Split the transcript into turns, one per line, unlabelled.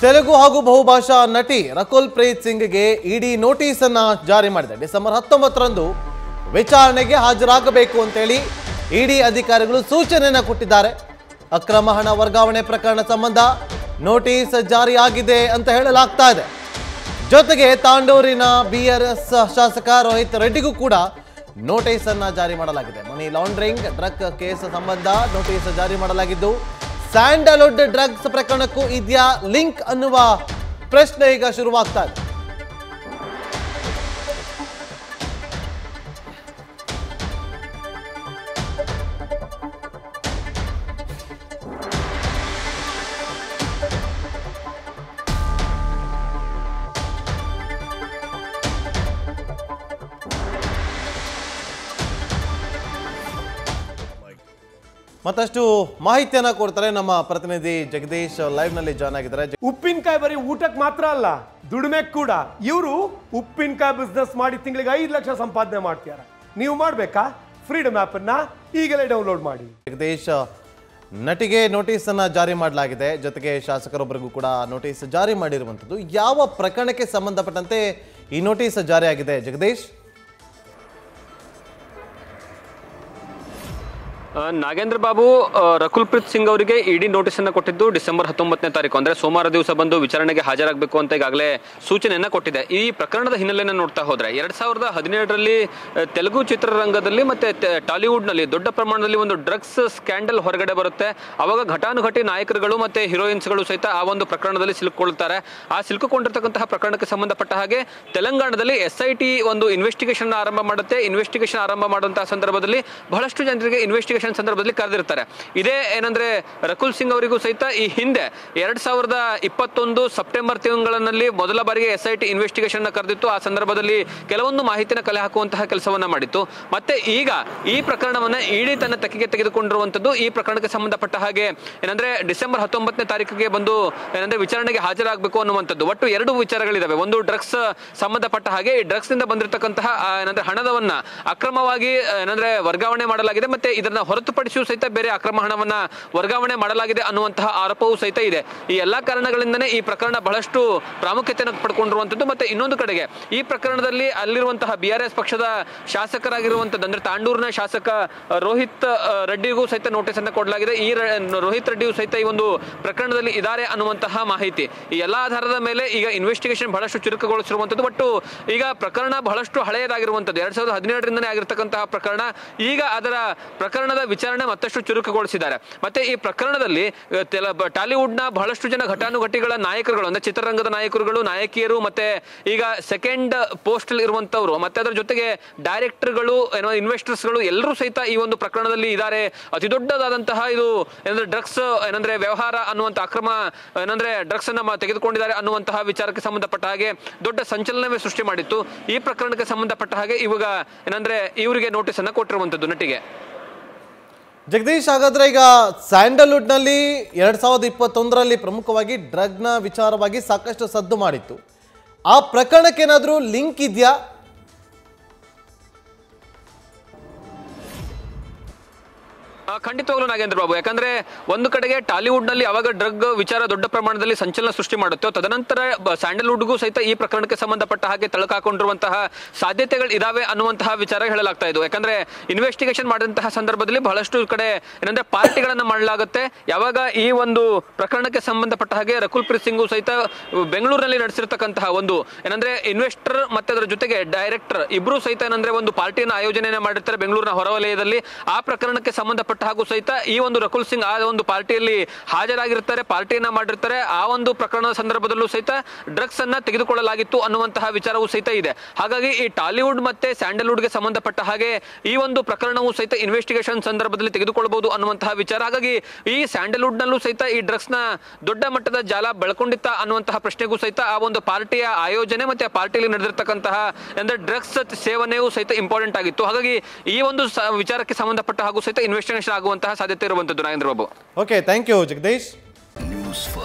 ತೆಲುಗು ಹಾಗೂ ಬಹುಭಾಷಾ ನಟಿ ರಕುಲ್ ಪ್ರೀತ್ ಸಿಂಗ್ಗೆ ಇಡಿ ನೋಟಿಸ್ ಅನ್ನ ಜಾರಿ ಮಾಡಿದೆ. ಡಿಸೆಂಬರ್ 19ರಂದು ವಿಚಾರಣೆಗೆ ಹಾಜರಾಗಬೇಕು ಅಂತೇಳಿ ಇಡಿ ಅಧಿಕಾರಿಗಳು ಸೂಚನೆಯನ್ನ ಕೊಟ್ಟಿದ್ದಾರೆ. ಅಕ್ರಮ ಹಣ ವರ್ಗಾವಣೆ ಪ್ರಕರಣ ಸಂಬಂಧ ನೋಟಿಸ್ ಜಾರಿಯಾಗಿದೆ ಅಂತ ಹೇಳಲಾಗ್ತಾ ಇದೆ. ಜೊತೆಗೆ ತಾಂಡೂರಿನ ಬಿಆರ್ಎಸ್ ಶಾಸಕ ರೋಹಿತ್ ರೆಡ್ಡಿಗೂ ಕೂಡ ನೋಟಿಸ್ ಅನ್ನ ಜಾರಿ ಮಾಡಲಾಗಿದೆ. ಮನಿ ಲಾಂಡ್ರಿಂಗ್ ಡ್ರಗ್ ಕೇಸ್ ಸಂಬಂಧ ನೋಟಿಸ್ ಜಾರಿ ಮಾಡಲಾಗಿದ್ದು, ಸ್ಯಾಂಡಲ್ವುಡ್ ಡ್ರಗ್ಸ್ ಪ್ರಕರಣಕ್ಕೂ ಇದೆಯಾ ಲಿಂಕ್ ಅನ್ನುವ ಪ್ರಶ್ನೆ ಈಗ ಶುರುವಾಗ್ತಾ ಇದೆ. ಮತ್ತಷ್ಟು ಮಾಹಿತಿಯನ್ನ ಕೊಡ್ತಾರೆ ನಮ್ಮ ಪ್ರತಿನಿಧಿ ಜಗದೀಶ್ ಲೈವ್ ನಲ್ಲಿ ಜಾಯ್ನ್ ಆಗಿದ್ದಾರೆ.
ಉಪ್ಪಿನಕಾಯಿ ಬರೀ ಊಟಕ್ಕೆ ಮಾತ್ರ ಅಲ್ಲ, ದುಡಿಮೆ ಕೂಡ. ಇವರು ಉಪ್ಪಿನಕಾಯಿ ಬಿಸ್ನೆಸ್ ಮಾಡಿ ತಿಂಗಳಿಗೆ 5 ಲಕ್ಷ ಸಂಪಾದನೆ ಮಾಡ್ತಾರೆ. ನೀವು ಮಾಡ್ಬೇಕಾ? ಫ್ರೀಡಮ್ ಆಪ್ ಅನ್ನ ಈಗಲೇ ಡೌನ್ಲೋಡ್ ಮಾಡಿ.
ಜಗದೀಶ್, ನಟಿಗೆ ನೋಟಿಸ್ ಅನ್ನ ಜಾರಿ ಮಾಡಲಾಗಿದೆ, ಜೊತೆಗೆ ಶಾಸಕರೊಬ್ಬರಿಗೂ ಕೂಡ ನೋಟಿಸ್ ಜಾರಿ ಮಾಡಿರುವಂತದ್ದು. ಯಾವ ಪ್ರಕರಣಕ್ಕೆ ಸಂಬಂಧಪಟ್ಟಂತೆ ಈ ನೋಟಿಸ್ ಜಾರಿಯಾಗಿದೆ ಜಗದೀಶ್?
ನಾಗೇಂದ್ರ ಬಾಬು, ರಕುಲ್ ಪ್ರೀತ್ ಸಿಂಗ್ ಅವರಿಗೆ ಇಡಿ ನೋಟಿಸ್ ಅನ್ನು ಕೊಟ್ಟಿದ್ದು ಡಿಸೆಂಬರ್ 19ನೇ ತಾರೀಕು, ಅಂದ್ರೆ ಸೋಮವಾರ ದಿವಸ ಬಂದು ವಿಚಾರಣೆಗೆ ಹಾಜರಾಗಬೇಕು ಅಂತ ಈಗಾಗಲೇ ಸೂಚನೆಯನ್ನ ಕೊಟ್ಟಿದೆ. ಈ ಪ್ರಕರಣದ ಹಿನ್ನೆಲೆಯನ್ನು ನೋಡ್ತಾ ಹೋದ್ರೆ 2017ರಲ್ಲಿ ತೆಲುಗು ಚಿತ್ರರಂಗದಲ್ಲಿ ಮತ್ತೆ ಟಾಲಿವುಡ್ ನಲ್ಲಿ ದೊಡ್ಡ ಪ್ರಮಾಣದಲ್ಲಿ ಒಂದು ಡ್ರಗ್ಸ್ ಸ್ಕ್ಯಾಂಡಲ್ ಹೊರಗಡೆ ಬರುತ್ತೆ. ಅವಾಗ ಘಟಾನುಘಟಿ ನಾಯಕರುಗಳು ಮತ್ತೆ ಹೀರೋಯಿನ್ಸ್ಗಳು ಸಹಿತ ಆ ಒಂದು ಪ್ರಕರಣದಲ್ಲಿ ಸಿಲುಕೊಳ್ತಾರೆ. ಆ ಸಿಲುಕೊಂಡಿರ್ತಕ್ಕಂತಹ ಪ್ರಕರಣಕ್ಕೆ ಸಂಬಂಧಪಟ್ಟ ಹಾಗೆ ತೆಲಂಗಾಣದಲ್ಲಿ SIT ಒಂದು ಇನ್ವೆಸ್ಟಿಗೇಷನ್ ಆರಂಭ ಮಾಡುತ್ತೆ. ಇನ್ವೆಸ್ಟಿಗೇಷನ್ ಆರಂಭ ಮಾಡುವಂತಹ ಸಂದರ್ಭದಲ್ಲಿ ಬಹಳಷ್ಟು ಜನರಿಗೆ ಇನ್ವೆಸ್ಟಿಗೇಷನ್ ಸಂದರ್ಭದಲ್ಲಿ ಕರೆದಿರ್ತಾರೆ. ಇದೇ ಏನಂದ್ರೆ ರಕುಲ್ ಸಿಂಗ್ ಅವರಿಗೂ ಸಹಿತ ಈ ಹಿಂದೆ 2021 ಸೆಪ್ಟೆಂಬರ್ ತಿಂಗಳಲ್ಲಿ ಮೊದಲ ಬಾರಿಗೆ SIT ಇನ್ವೆಸ್ಟಿಗೇಷನ್ ಕರೆದಿತ್ತು. ಆ ಸಂದರ್ಭದಲ್ಲಿ ಕೆಲವೊಂದು ಮಾಹಿತಿನ ಕಲೆ ಹಾಕುವಂತಹ ಕೆಲಸವನ್ನ ಮಾಡಿತ್ತು. ಮತ್ತೆ ಈಗ ಈ ಪ್ರಕರಣವನ್ನ ಇಡಿ ತನ್ನ ತೆಕ್ಕೆಗೆ ತೆಗೆದುಕೊಂಡಿರುವಂತದ್ದು. ಈ ಪ್ರಕರಣಕ್ಕೆ ಸಂಬಂಧಪಟ್ಟ ಹಾಗೆ ಏನಂದ್ರೆ ಡಿಸೆಂಬರ್ 19ನೇ ತಾರೀಕಿಗೆ ಬಂದು ಏನಂದ್ರೆ ವಿಚಾರಣೆಗೆ ಹಾಜರಾಗಬೇಕು ಅನ್ನುವಂಥದ್ದು. ಒಟ್ಟು 2 ವಿಚಾರಗಳಿದಾವೆ. ಒಂದು ಡ್ರಗ್ಸ್ ಸಂಬಂಧಪಟ್ಟ ಹಾಗೆ ಈ ಡ್ರಗ್ಸ್ ನಿಂದ ಬಂದಿರತಕ್ಕಂತಹ ಏನಂದ್ರೆ ಹಣದವನ್ನ ಅಕ್ರಮವಾಗಿ ಏನಂದ್ರೆ ವರ್ಗಾವಣೆ ಮಾಡಲಾಗಿದೆ, ಮತ್ತೆ ಇದನ್ನ ಹೊರತುಪಡಿಸಿಯೂ ಸಹಿತ ಬೇರೆ ಅಕ್ರಮ ಹಣವನ್ನ ವರ್ಗಾವಣೆ ಮಾಡಲಾಗಿದೆ ಅನ್ನುವಂತಹ ಆರೋಪವೂ ಸಹಿತ ಇದೆ. ಈ ಎಲ್ಲಾ ಕಾರಣಗಳಿಂದನೇ ಈ ಪ್ರಕರಣ ಬಹಳಷ್ಟು ಪ್ರಾಮುಖ್ಯತೆಯನ್ನು ಪಡ್ಕೊಂಡಿರುವಂತದ್ದು. ಮತ್ತೆ ಇನ್ನೊಂದು ಕಡೆಗೆ ಈ ಪ್ರಕರಣದಲ್ಲಿ ಅಲ್ಲಿರುವಂತಹ BRS ಪಕ್ಷದ ಶಾಸಕರಾಗಿರುವಂತದ್ದು ಅಂದ್ರೆ ತಾಂಡೂರಿನ ಶಾಸಕ ರೋಹಿತ್ ರೆಡ್ಡಿಗೂ ಸಹಿತ ನೋಟಿಸ್ ಅನ್ನು ಕೊಡಲಾಗಿದೆ. ಈ ರೋಹಿತ್ ರೆಡ್ಡಿಯು ಸಹಿತ ಈ ಒಂದು ಪ್ರಕರಣದಲ್ಲಿ ಇದ್ದಾರೆ ಅನ್ನುವಂತಹ ಮಾಹಿತಿ. ಈ ಎಲ್ಲಾ ಆಧಾರದ ಮೇಲೆ ಈಗ ಇನ್ವೆಸ್ಟಿಗೇಷನ್ ಬಹಳಷ್ಟು ಚುರುಕುಗೊಳಿಸಿರುವಂತದ್ದು. ಒಟ್ಟು ಈಗ ಪ್ರಕರಣ ಬಹಳಷ್ಟು ಹಳೆಯದಾಗಿರುವಂತದ್ದು, 2017ರಿಂದನೇ ಆಗಿರತಕ್ಕಂತಹ ಪ್ರಕರಣ. ಈಗ ಅದರ ಪ್ರಕರಣದ ವಿಚಾರಣೆ ಮತ್ತಷ್ಟು ಚುರುಕುಗೊಳಿಸಿದ್ದಾರೆ. ಮತ್ತೆ ಈ ಪ್ರಕರಣದಲ್ಲಿ ಟಾಲಿವುಡ್ ನ ಬಹಳಷ್ಟು ಜನ ಘಟಾನುಘಟಿಗಳ ನಾಯಕರುಗಳು ಅಂದ್ರೆ ಚಿತ್ರರಂಗದ ನಾಯಕರುಗಳು, ನಾಯಕಿಯರು, ಮತ್ತೆ ಈಗ ಸೆಕೆಂಡ್ ಪೋಸ್ಟ್ ಅಲ್ಲಿ ಇರುವಂತವ್ರು, ಮತ್ತೆ ಅದರ ಜೊತೆಗೆ ಡೈರೆಕ್ಟರ್ಗಳು, ಇನ್ವೆಸ್ಟರ್ಸ್ಗಳು ಎಲ್ಲರೂ ಸಹಿತ ಈ ಒಂದು ಪ್ರಕರಣದಲ್ಲಿ ಇದ್ದಾರೆ. ಅತಿ ದೊಡ್ಡದಾದಂತಹ ಇದು ಏನಂದ್ರೆ ಡ್ರಗ್ಸ್ ಏನಂದ್ರೆ ವ್ಯವಹಾರ ಅನ್ನುವಂತ ಅಕ್ರಮ ಏನಂದ್ರೆ ಡ್ರಗ್ಸ್ ಅನ್ನ ತೆಗೆದುಕೊಂಡಿದ್ದಾರೆ ಅನ್ನುವಂತಹ ವಿಚಾರಕ್ಕೆ ಸಂಬಂಧಪಟ್ಟ ಹಾಗೆ ದೊಡ್ಡ ಸಂಚಲನವೇ ಸೃಷ್ಟಿ ಮಾಡಿತ್ತು. ಈ ಪ್ರಕರಣಕ್ಕೆ ಸಂಬಂಧಪಟ್ಟ ಹಾಗೆ ಇವಾಗ ಏನಂದ್ರೆ ಇವರಿಗೆ ನೋಟಿಸ್ ಅನ್ನ ಕೊಟ್ಟಿರುವಂತದ್ದು ನಟಿಗೆ.
ಜಗದೀಶ್, ಹಾಗಾದ್ರೆ ಈಗ ಸ್ಯಾಂಡಲ್ವುಡ್ ನಲ್ಲಿ 2021ರಲ್ಲಿ ಪ್ರಮುಖವಾಗಿ ಡ್ರಗ್ನ ವಿಚಾರವಾಗಿ ಸಾಕಷ್ಟು ಸದ್ದು ಮಾಡಿತ್ತು. ಆ ಪ್ರಕರಣಕ್ಕೆ ಏನಾದರೂ ಲಿಂಕ್ ಇದೆಯಾ?
ಖಂಡಿತವಾಗ್ಲೂ ನಾಗೇಂದ್ರ ಬಾಬು, ಯಾಕಂದ್ರೆ ಒಂದು ಕಡೆಗೆ ಟಾಲಿವುಡ್ ನಲ್ಲಿ ಅವಾಗ ಡ್ರಗ್ ವಿಚಾರ ದೊಡ್ಡ ಪ್ರಮಾಣದಲ್ಲಿ ಸಂಚಲನ ಸೃಷ್ಟಿ ಮಾಡುತ್ತೆ, ತದನಂತರ ಸ್ಯಾಂಡಲ್ವುಡ್ಗೂ ಸಹಿತ ಈ ಪ್ರಕರಣಕ್ಕೆ ಸಂಬಂಧಪಟ್ಟ ಹಾಗೆ ತಳಕಾಕೊಂಡಿರುವಂತಹ ಸಾಧ್ಯತೆಗಳು ಇದಾವೆ ಅನ್ನುವಂತಹ ವಿಚಾರ ಹೇಳಲಾಗ್ತಾ ಇದ್ದು. ಯಾಕಂದ್ರೆ ಇನ್ವೆಸ್ಟಿಗೇಷನ್ ಮಾಡಿದಂತಹ ಸಂದರ್ಭದಲ್ಲಿ ಬಹಳಷ್ಟು ಕಡೆ ಏನಂದ್ರೆ ಪಾರ್ಟಿಗಳನ್ನ ಮಾಡಲಾಗುತ್ತೆ. ಯಾವಾಗ ಈ ಒಂದು ಪ್ರಕರಣಕ್ಕೆ ಸಂಬಂಧಪಟ್ಟ ಹಾಗೆ ರಕುಲ್ ಪ್ರೀತ್ ಸಿಂಗ್ ಸಹಿತ ಬೆಂಗಳೂರಿನಲ್ಲಿ ನಡೆಸಿರ್ತಕ್ಕಂತಹ ಒಂದು ಏನಂದ್ರೆ ಇನ್ವೆಸ್ಟರ್ ಮತ್ತೆ ಅದರ ಜೊತೆಗೆ ಡೈರೆಕ್ಟರ್ ಇಬ್ರು ಸಹಿತ ಏನಂದ್ರೆ ಒಂದು ಪಾರ್ಟಿಯನ್ನು ಆಯೋಜನೆ ಮಾಡಿರ್ತಾರೆ ಬೆಂಗಳೂರಿನ ಹೊರವಲಯದಲ್ಲಿ. ಆ ಪ್ರಕರಣಕ್ಕೆ ಸಂಬಂಧಪಟ್ಟ ಹಾಗೂ ಸಹಿತ ಈ ಒಂದು ರಕುಲ್ ಸಿಂಗ್ ಆ ಒಂದು ಪಾರ್ಟಿಯಲ್ಲಿ ಹಾಜರಾಗಿರ್ತಾರೆ, ಪಾರ್ಟಿಯನ್ನ ಮಾಡಿರ್ತಾರೆ. ಆ ಒಂದು ಪ್ರಕರಣದ ಸಂದರ್ಭದಲ್ಲೂ ಸಹಿತ ಡ್ರಗ್ಸ್ ಅನ್ನ ತೆಗೆದುಕೊಳ್ಳಲಾಗಿತ್ತು ಅನ್ನುವಂತಹ ವಿಚಾರವೂ ಸಹಿತ ಇದೆ. ಹಾಗಾಗಿ ಈ ಟಾಲಿವುಡ್ ಮತ್ತೆ ಸ್ಯಾಂಡಲ್ವುಡ್ಗೆ ಸಂಬಂಧಪಟ್ಟ ಹಾಗೆ ಈ ಒಂದು ಪ್ರಕರಣವೂ ಸಹಿತ ಇನ್ವೆಸ್ಟಿಗೇಷನ್ ಸಂದರ್ಭದಲ್ಲಿ ತೆಗೆದುಕೊಳ್ಳಬಹುದು ಅನ್ನುವಂತಹ ವಿಚಾರ. ಹಾಗಾಗಿ ಈ ಸ್ಯಾಂಡಲ್ವುಡ್ ನಲ್ಲೂ ಸಹಿತ ಈ ಡ್ರಗ್ಸ್ ನ ದೊಡ್ಡ ಮಟ್ಟದ ಜಾಲ ಬೆಳ್ಕೊಂಡಿತ್ತ ಅನ್ನುವಂತಹ ಪ್ರಶ್ನೆಗೂ ಸಹಿತ ಆ ಒಂದು ಪಾರ್ಟಿಯ ಆಯೋಜನೆ ಮತ್ತೆ ಪಾರ್ಟಿಯಲ್ಲಿ ನಡೆದಿರ್ತಕ್ಕಂತಹ ಅಂದ್ರೆ ಡ್ರಗ್ಸ್ ಸೇವನೆಯೂ ಸಹಿತ ಇಂಪಾರ್ಟೆಂಟ್ ಆಗಿತ್ತು. ಹಾಗಾಗಿ ಈ ಒಂದು ವಿಚಾರಕ್ಕೆ ಸಂಬಂಧಪಟ್ಟ ಹಾಗೂ ಸಹಿತ ಇನ್ವೆಸ್ಟಿಗೇಷನ್ ಆಗುವಂತಹ ಸಾಧ್ಯತೆ ಇರುವಂತದ್ದು Nagendra Babu.
Okay, thank you Jagadish.
News